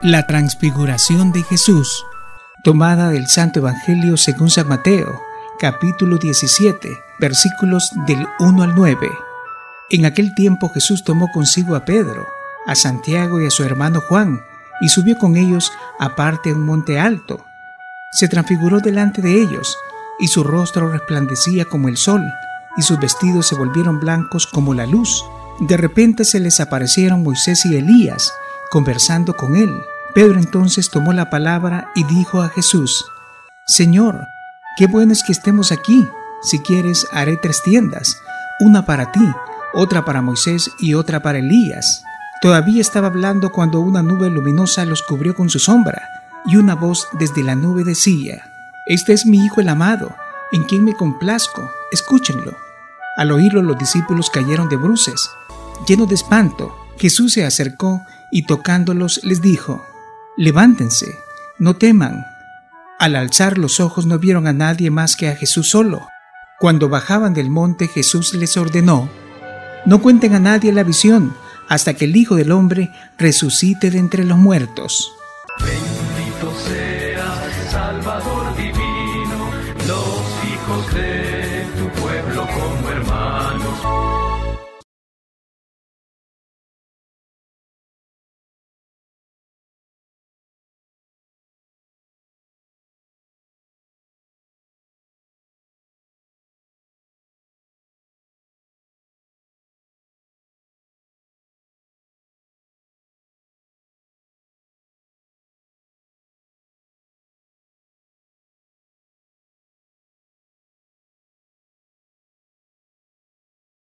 La transfiguración de Jesús, tomada del Santo Evangelio según San Mateo, capítulo 17, versículos del 1 al 9. En aquel tiempo Jesús tomó consigo a Pedro, a Santiago y a su hermano Juan, y subió con ellos aparte a un monte alto. Se transfiguró delante de ellos, y su rostro resplandecía como el sol, y sus vestidos se volvieron blancos como la luz. De repente se les aparecieron Moisés y Elías, conversando con él. Pedro entonces tomó la palabra y dijo a Jesús: Señor, qué bueno es que estemos aquí. Si quieres, haré 3 tiendas, una para ti, otra para Moisés y otra para Elías. Todavía estaba hablando cuando una nube luminosa los cubrió con su sombra, y una voz desde la nube decía: Este es mi Hijo el amado, en quien me complazco, escúchenlo. Al oírlo, los discípulos cayeron de bruces. Llenos de espanto, Jesús se acercó y tocándolos les dijo: Levántense, no teman. Al alzar los ojos no vieron a nadie más que a Jesús solo. Cuando bajaban del monte, Jesús les ordenó: No cuenten a nadie la visión, hasta que el Hijo del Hombre resucite de entre los muertos. Bendito sea